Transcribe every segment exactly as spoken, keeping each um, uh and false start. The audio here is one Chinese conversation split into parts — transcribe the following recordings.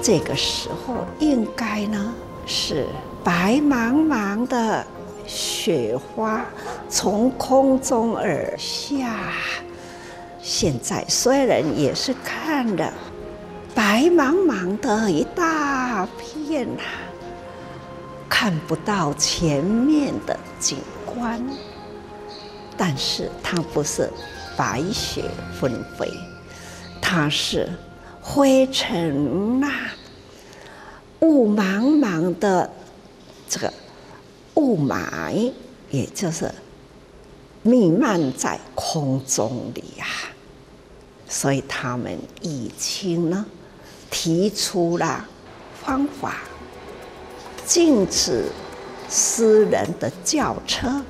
这个时候应该呢是白茫茫的雪花从空中而下。现在虽然也是看了白茫茫的一大片啊，看不到前面的景观，但是它不是白雪纷飞，它是灰尘啊，雾茫茫的这个雾霾，也就是弥漫在空中里啊。所以他们已经呢提出了方法，禁止私人的轿车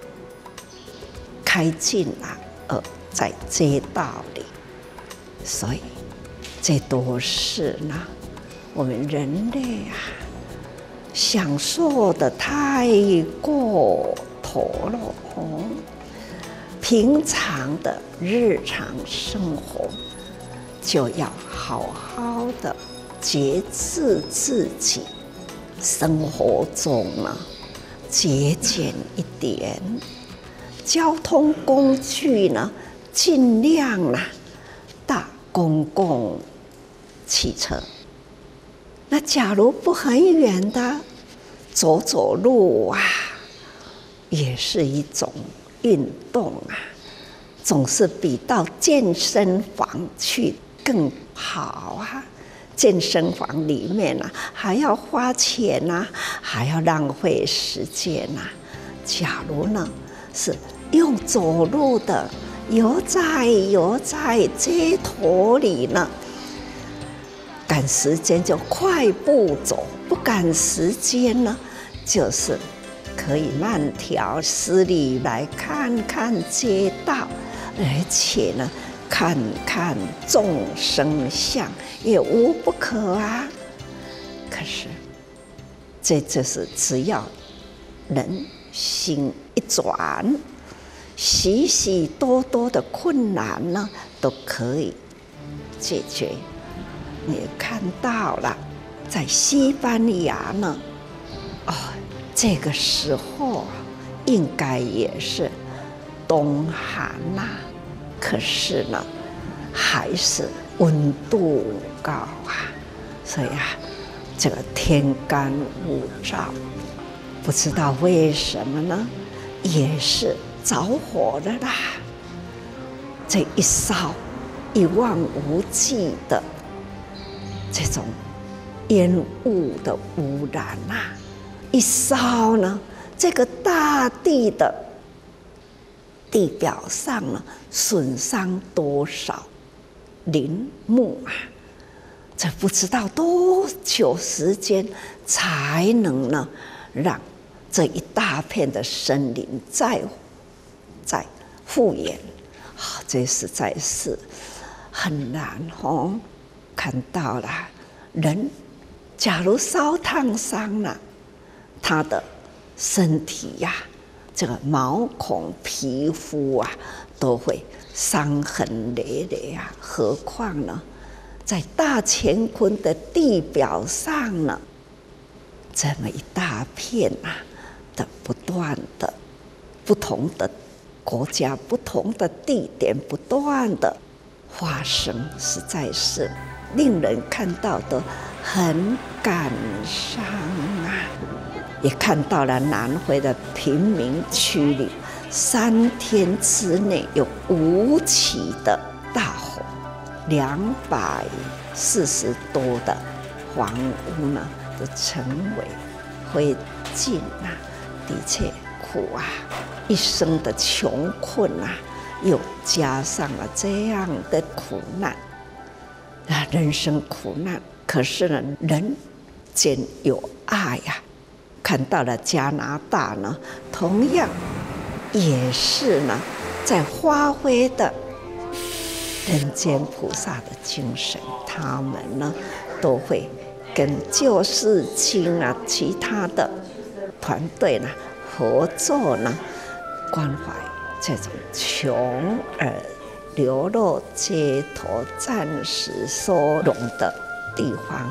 开进来，呃，在街道里。所以这都是呢我们人类啊享受的太过头了哦。平常的日常生活就要好好的节制自己，生活中呢节俭一点，交通工具呢尽量啊搭公共汽车。那假如不很远的走走路啊，也是一种运动啊，总是比到健身房去更好啊。健身房里面啊，还要花钱啊，还要浪费时间啊。假如呢是用走路的，游在游在街头里呢，赶时间就快步走，不赶时间呢，就是可以慢条斯理来看看街道，而且呢看看众生相也无不可啊。可是这就是只要人心一转，许许多多的困难呢都可以解决。你也看到了，在西班牙呢，哦，这个时候应该也是冬寒呐、啊，可是呢，还是温度高啊，所以啊，这个天干物燥，不知道为什么呢，也是着火的啦。这一烧，一望无际的这种烟雾的污染啊，一烧呢，这个大地的地表上呢，损伤多少林木啊？这不知道多久时间才能呢，让这一大片的森林再再复原啊！这实在是很难哦。看到了，人假如烧烫伤了，他的身体呀、啊，这个毛孔、皮肤啊，都会伤痕累累啊。何况呢，在大乾坤的地表上呢，这么一大片啊的不断的不同的国家、不同的地点不断的发生，实在是令人看到的很感伤啊！也看到了南非的贫民区里，三天之内有五起的大火，两百四十多的房屋呢都成为灰烬啊！的确苦啊，一生的穷困啊，又加上了这样的苦难。啊，人生苦难，可是呢，人间有爱呀、啊。看到了加拿大呢，同样也是呢，在发挥的人间菩萨的精神。他们呢，都会跟救世经啊，其他的团队呢合作呢，关怀这种穷而流落街头、暂时收容的地方，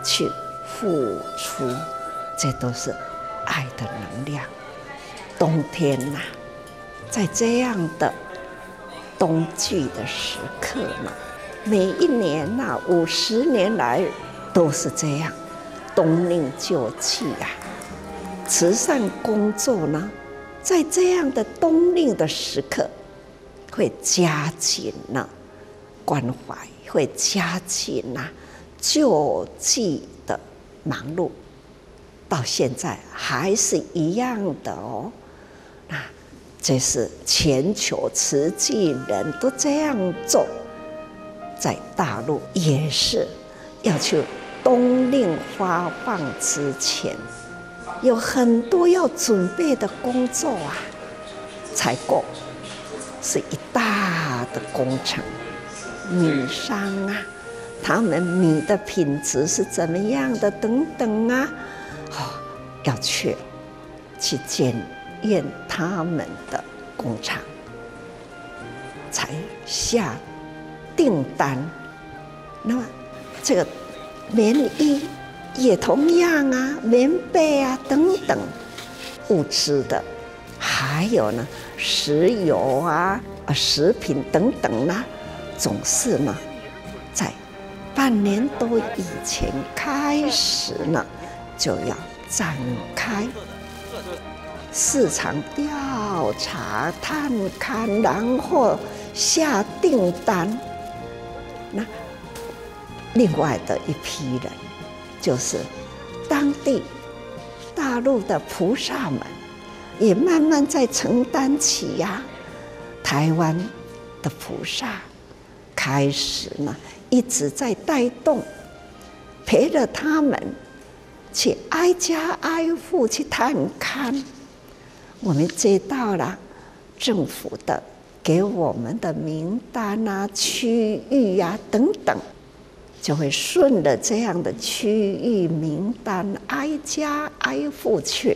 去付出，这都是爱的能量。冬天呐、啊，在这样的冬季的时刻呢，每一年呐、啊，五十年来都是这样，冬令救济啊，慈善工作呢，在这样的冬令的时刻，会加紧了关怀，会加紧了救济的忙碌，到现在还是一样的哦。那这是全球慈济人都这样做，在大陆也是要去冬令发放之前，有很多要准备的工作啊，采购是一大的工程，米商啊，他们米的品质是怎么样的等等啊，哦，要去去检验他们的工厂，才下订单。那么这个棉衣也同样啊，棉被啊等等物资的，还有呢石油啊、食品等等啦、啊，总是呢在半年多以前开始呢，就要展开市场调查、探勘，然后下订单。那另外的一批人，就是当地大陆的菩萨们，也慢慢在承担起呀、啊。台湾的菩萨开始呢，一直在带动，陪着他们去挨家挨户去探勘。我们接到了政府的给我们的名单啊、区域啊等等，就会顺着这样的区域名单，挨家挨户去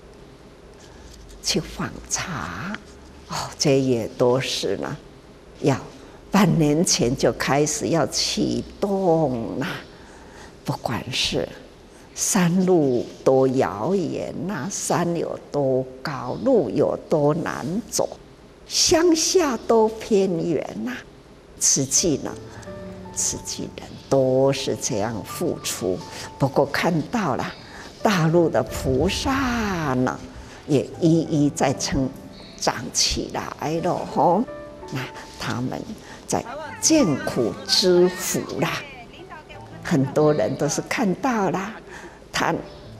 去访查。哦，这也都是呢，要半年前就开始要启动啦。不管是山路多遥远呐，山有多高，路有多难走，乡下多偏远呐，慈济呢，慈济人都是这样付出。不过看到了大陆的菩萨呢，也一一在成长起来了吼。那他们在见苦知福啦，很多人都是看到啦，他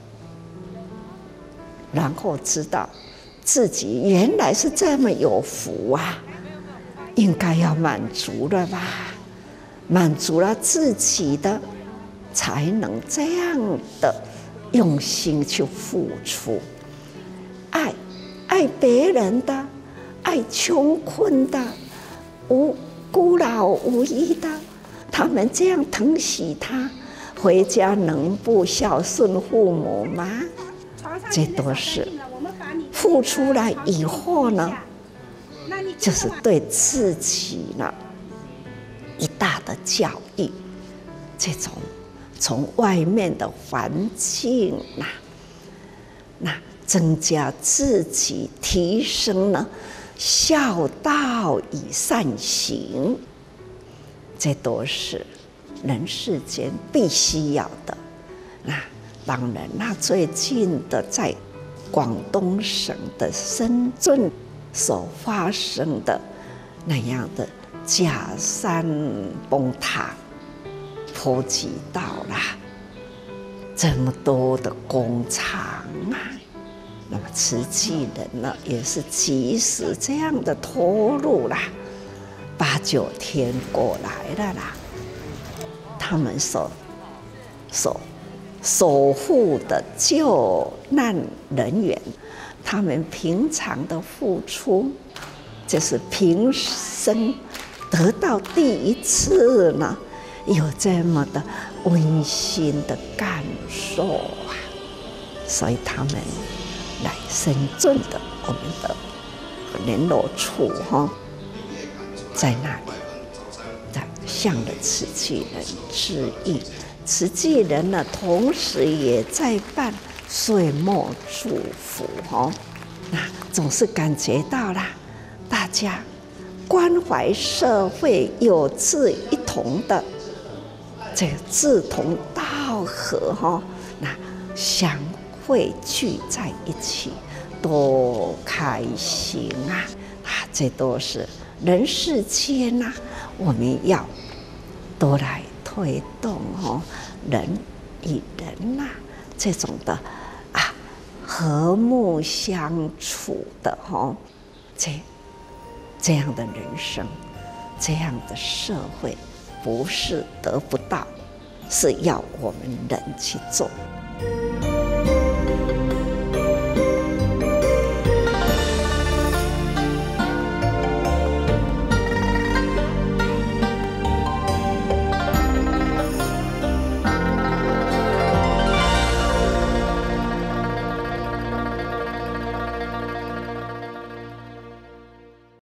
然后知道自己原来是这么有福啊，应该要满足了吧，满足了自己的，才能这样的用心去付出，爱爱别人的，爱穷困的，无孤老无依的，他们这样疼惜他，回家能不孝顺父母吗？这都是付出来以后呢，就是对自己呢一大的教育。这种从外面的环境啊，那增加自己，提升呢孝道以善行，这都是人世间必须要的。那当然，那最近的在广东省的深圳所发生的那样的假山崩塌，波及到了这么多的工厂啊。那么慈济人呢，也是及时这样的投入啦，八九天过来了啦，他们所所守护的救难人员，他们平常的付出，就是平生得到第一次呢，有这么的温馨的感受啊，所以他们来深圳的我们的联络处哈，在那里，在向着慈济人致意， 慈济人呢，同时也在办岁末祝福哦，那总是感觉到啦，大家关怀社会、有志一同的这个志同道合哈，那相会聚在一起，多开心啊！啊，这都是人世间呐，我们要都来推动哦，人与人呐、这种的啊和睦相处的哦，这这样的人生，这样的社会，不是得不到，是要我们人去做。